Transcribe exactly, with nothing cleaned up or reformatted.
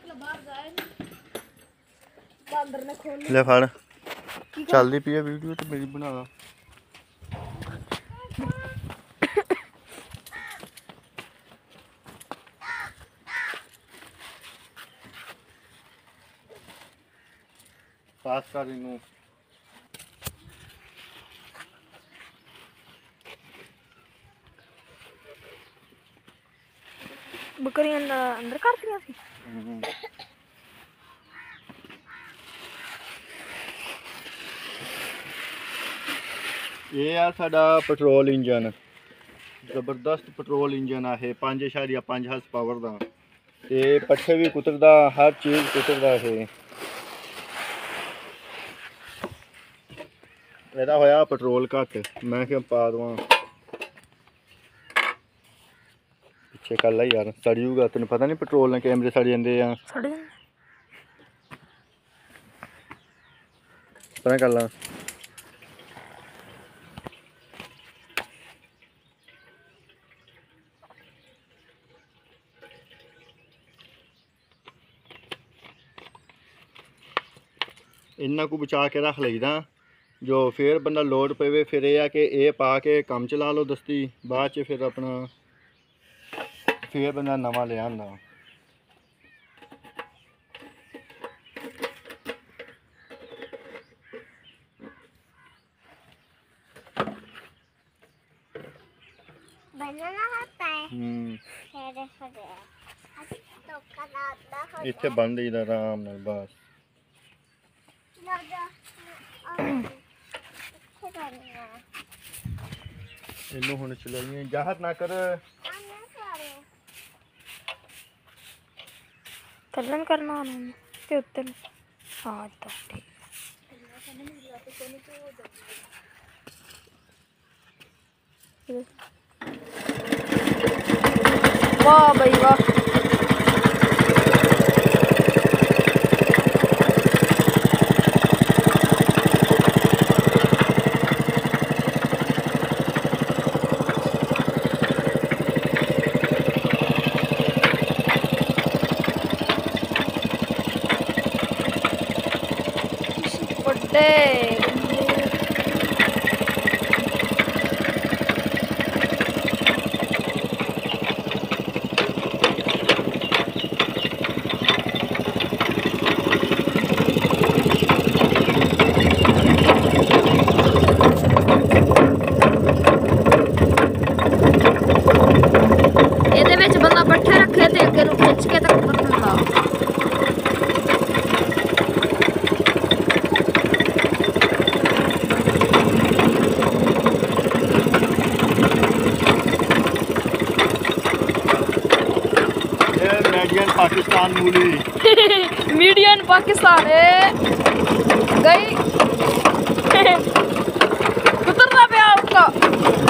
ले फड़ चलती पी है वीडियो तो मेरी बना पास कर इनू बकरियां अंदर कर दिया सी ये आ साडा पेट्रोल इंजन जबरदस्त पेट्रोल इंजन है पांच इशारिया पांच हस पावर दा ते पट्ठे भी कुतरदा हर चीज़ कुतरदा है एदा होया पेट्रोल घट मैं क्या पा दवां पिछे कर ला यार सड़ूगा तेन पता नहीं पेट्रोल ने कैमरे सड़ जाते हैं पता कर ला इन्ना को बचा के रख लीदा जो फिर बंदा लोड पवे फिर यह कि ये पा के काम चला लो दस्ती बाद च फिर अपना फिर बंदा नवा ले आंदा इत्थे बन दीदा आराम नाल बस इनू हुण चलाइए जाहत ना कर कलन करना ते उत्ते हां तो ठीक वाह भाई वाह बंदा पट्ठे रखे ते अगे नु खिच के तक पकड़ना ये मीडियन पाकिस्तान मूली मीडियन पाकिस्तान है गई कुतरना पे उसका